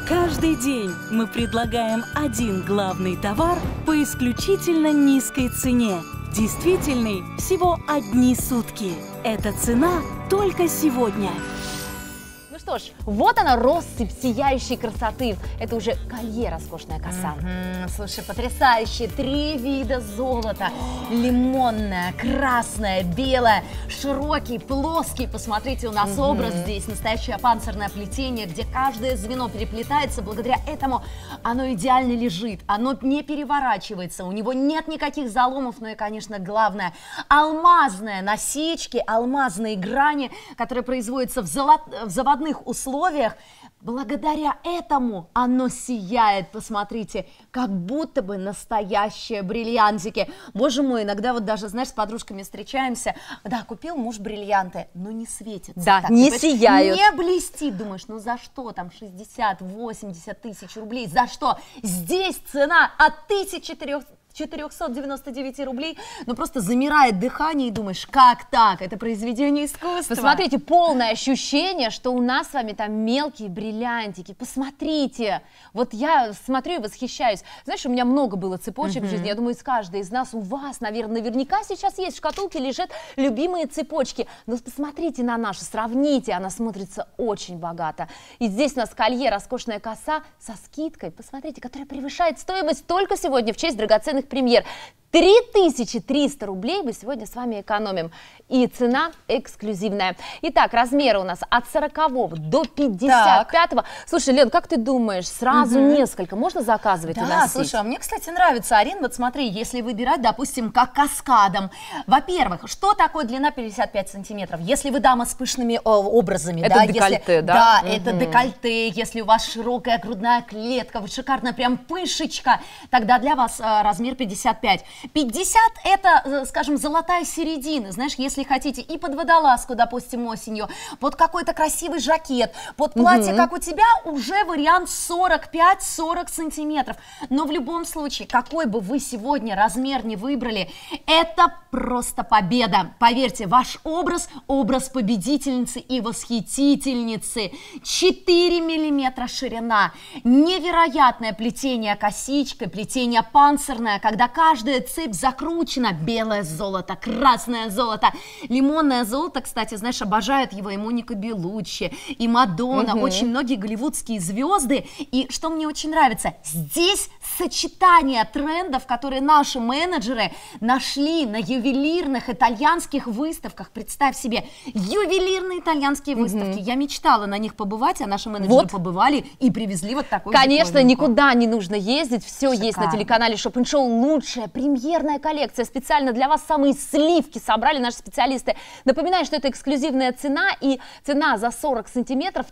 Каждый день мы предлагаем один главный товар по исключительно низкой цене. Действительный всего одни сутки. Эта цена только сегодня. Ну что ж, вот она, россыпь сияющей красоты. Это уже колье, роскошная коса. Слушай, потрясающие 3 вида золота. Лимонное, красное, белое, широкий, плоский. Посмотрите, у нас образ здесь, настоящее панцирное плетение, где каждое звено переплетается. Благодаря этому оно идеально лежит, оно не переворачивается, у него нет никаких заломов. Ну и, конечно, главное, алмазные насечки, алмазные грани, которые производятся в заводных условиях. Благодаря этому оно сияет, посмотрите, как будто бы настоящие бриллиантики. Боже мой, иногда вот даже, знаешь, с подружками встречаемся, да, купил муж бриллианты, но не светится. Да, так, не сияют. Не блестит, думаешь, ну за что там 60-80 тысяч рублей, за что? Здесь цена от 499 рублей, но просто замирает дыхание и думаешь, как так? Это произведение искусства. Посмотрите, полное ощущение, что у нас с вами там мелкие бриллиантики. Посмотрите, вот я смотрю и восхищаюсь. Знаешь, у меня много было цепочек в жизни, я думаю, из каждой из нас, у вас, наверное, наверняка сейчас есть в шкатулке лежат любимые цепочки. Но посмотрите на нашу, сравните, она смотрится очень богато. И здесь у нас колье, роскошная коса со скидкой, посмотрите, которая превышает стоимость только сегодня в честь драгоценных премьер. 3300 рублей мы сегодня с вами экономим. И цена эксклюзивная. Итак, размеры у нас от 40 до 55. Слушай, Лен, как ты думаешь, сразу несколько можно заказывать и носить? Да, слушай, а мне, кстати, нравится, Арин, вот смотри, если выбирать, допустим, как каскадом. Во-первых, что такое длина 55 сантиметров? Если вы дама с пышными образами, это да, декольте, если, да? Да, это декольте, если у вас широкая грудная клетка, вот шикарная прям пышечка, тогда для вас размер 55. 50 это, скажем, золотая середина, знаешь, если хотите и под водолазку, допустим, осенью, под какой-то красивый жакет, под платье, как у тебя, уже вариант 45-40 сантиметров. Но в любом случае, какой бы вы сегодня размер не выбрали, это просто победа. Поверьте, ваш образ, образ победительницы и восхитительницы. 4 миллиметра ширина, невероятное плетение косичкой, плетение панцирное, когда каждая цепь закручена, белое золото, красное золото, лимонное золото, кстати, знаешь, обожают его и Моника Белуччи, и Мадонна, очень многие голливудские звезды. И что мне очень нравится, здесь сочетание трендов, которые наши менеджеры нашли на ювелирных итальянских выставках. Представь себе, ювелирные итальянские выставки. Я мечтала на них побывать, а наши менеджеры побывали и привезли вот такой. Конечно, никуда не нужно ездить, все есть на телеканале Shop & Show. Лучшая премьерная коллекция, специально для вас самые сливки собрали наши специалисты. Напоминаю, что это эксклюзивная цена, и цена за 40 сантиметров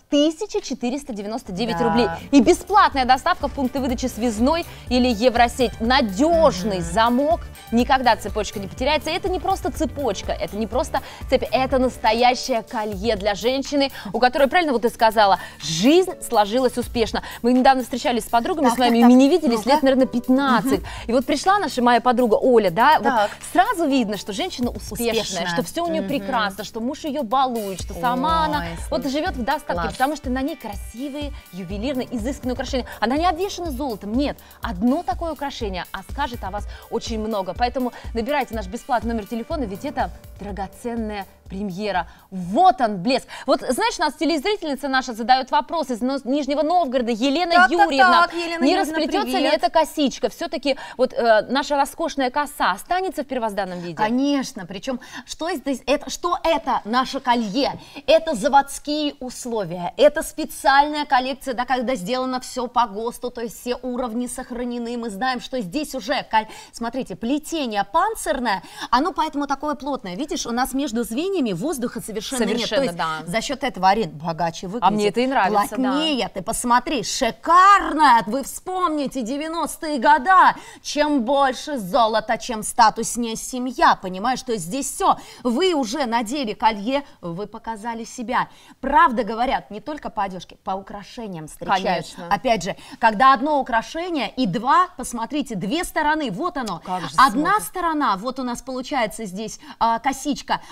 1499 рублей. И бесплатная доставка в пункты выдачи Связной или Евросеть. Надежный замок, никогда цепочка не потеряется. Это не просто цепочка, это не просто цепь, это настоящее колье для женщины, у которой, правильно вот ты сказала, жизнь сложилась успешно. Мы недавно встречались с подругами, с вами, ими не виделись лет, наверное, 15. И вот пришла моя подруга Оля, да, вот сразу видно, что женщина успешная, что все у нее прекрасно, что муж ее балует, что сама она вот живет в достатке, потому что на ней красивые, ювелирные, изысканные украшения. Она не обвешана золотом, нет, одно такое украшение, а скажет о вас очень много. Поэтому набирайте наш бесплатный номер телефона, ведь это драгоценная премьера. Вот он, блеск. Вот, знаешь, нас телезрительница наша задает вопрос из Нижнего Новгорода, Елена Юрьевна. Елена не Юрьевна, расплетется ли эта косичка? Все-таки вот наша роскошная коса останется в первозданном виде? Конечно, причем что это наше колье? Это заводские условия, это специальная коллекция, да, когда сделано все по ГОСТу, то есть все уровни сохранены. Мы знаем, что здесь уже, смотрите, плетение панцирное, оно поэтому такое плотное. Видишь, у нас между звеньями воздуха совершенно нет. То есть за счет этого, Арин, богаче выглядит. А мне это и нравится, плотнее, ты посмотри, шикарно. Вы вспомните 90-е года. Чем больше золота, чем статуснее семья. Понимаешь, что здесь все. Вы уже надели колье, вы показали себя. Правда говорят, не только по одежке, по украшениям встречают. Конечно. Опять же, когда одно украшение и два, посмотрите, две стороны, вот оно. Одна сторона, вот у нас получается здесь косичка, а вторая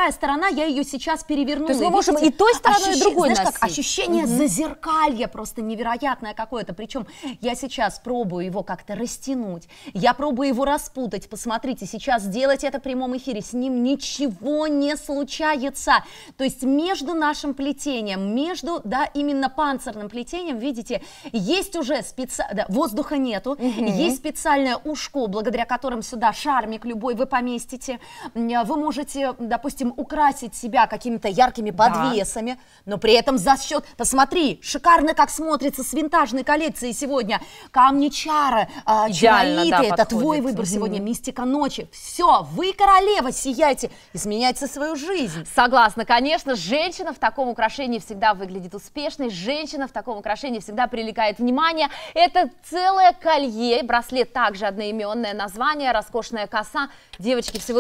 другая сторона, я ее сейчас перевернула. То есть мы можем и той стороной, и другой знаешь, носить. как ощущение зазеркалья просто невероятное какое-то. Причем я сейчас пробую его как-то растянуть, я пробую его распутать. Посмотрите, сейчас делать это в прямом эфире, с ним ничего не случается. То есть между нашим плетением, между, да, именно панцирным плетением, видите, есть уже воздуха нету, есть специальное ушко, благодаря которым сюда шармик любой вы поместите. Вы можете, допустим, украсить себя какими-то яркими подвесами, но при этом за счет, посмотри, шикарно как смотрится с винтажной коллекцией сегодня. Камни чара, чароиты, да, это твой выбор сегодня, мистика ночи. Все, вы королева, сияйте, изменяйте свою жизнь. Согласна, конечно, женщина в таком украшении всегда выглядит успешной, женщина в таком украшении всегда привлекает внимание. Это целое колье, браслет также одноименное название, роскошная коса. Девочки, всего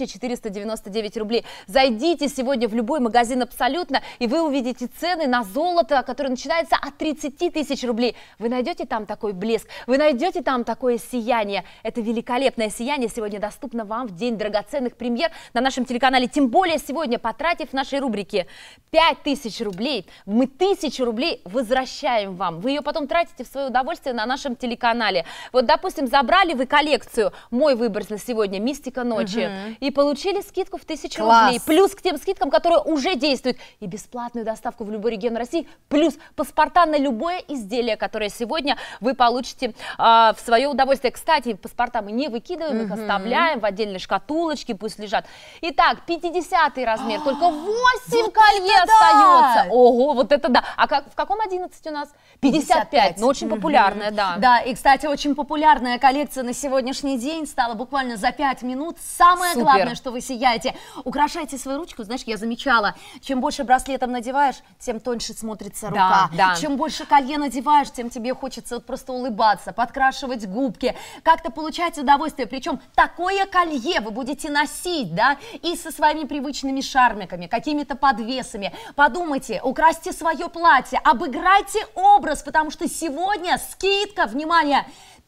1499 рублей. Зайдите сегодня в любой магазин абсолютно, и вы увидите цены на золото, которое начинается от 30 тысяч рублей. Вы найдете там такой блеск, вы найдете там такое сияние. Это великолепное сияние сегодня доступно вам в день драгоценных премьер на нашем телеканале. Тем более сегодня, потратив в нашей рубрике 5000 рублей, мы 1000 рублей возвращаем вам. Вы ее потом тратите в свое удовольствие на нашем телеканале. Вот, допустим, забрали вы коллекцию «Мой выбор на сегодня», «Мистика ночи», и получили скидку в 1000 рублей. Плюс к тем скидкам, которые уже действуют. И бесплатную доставку в любой регион России. Плюс паспорта на любое изделие, которое сегодня вы получите в свое удовольствие. Кстати, паспорта мы не выкидываем, их оставляем в отдельной шкатулочке, пусть лежат. Итак, 50-й размер, только 8 колье остается. Ого, вот это да. А в каком 11 у нас? 55. Ну, очень популярная, да. Да, и, кстати, очень популярная коллекция на сегодняшний день стала буквально за 5 минут. Самое главное, что вы сияете. Украшайте свою ручку. Знаешь, я замечала, чем больше браслетом надеваешь, тем тоньше смотрится рука. Да. Чем больше колье надеваешь, тем тебе хочется вот просто улыбаться, подкрашивать губки, как-то получать удовольствие. Причем такое колье вы будете носить, да, и со своими привычными шармиками, какими-то подвесами. Подумайте, украсьте свое платье, обыграйте образ, потому что сегодня скидка, внимание,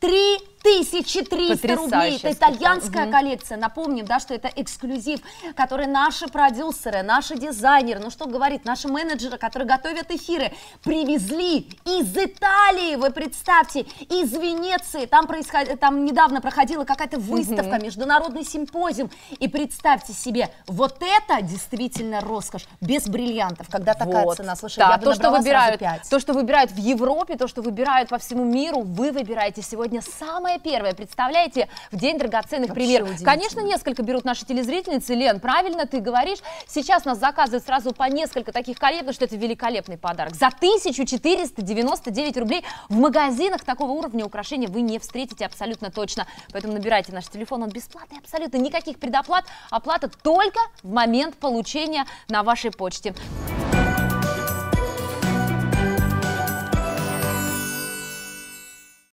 3300 рублей. Это итальянская коллекция. Напомним, да, что это эксклюзив, который наши продюсеры, наши дизайнеры, ну что говорить, наши менеджеры, которые готовят эфиры, привезли из Италии, вы представьте, из Венеции. Там недавно проходила какая-то выставка, международный симпозиум. И представьте себе, вот это действительно роскошь, без бриллиантов, когда такая цена. Слушай, да, я бы набрала сразу 5. То, что выбирают в Европе, то, что выбирают по всему миру, вы выбираете сегодня самое первое. Представляете, в день драгоценных премьер. Конечно, несколько берут наши телезрительницы. Лен, правильно ты говоришь. Сейчас нас заказывают сразу по несколько таких колец, потому что это великолепный подарок. За 1499 рублей в магазинах такого уровня украшения вы не встретите абсолютно точно. Поэтому набирайте наш телефон, он бесплатный абсолютно. Никаких предоплат, оплата только в момент получения на вашей почте.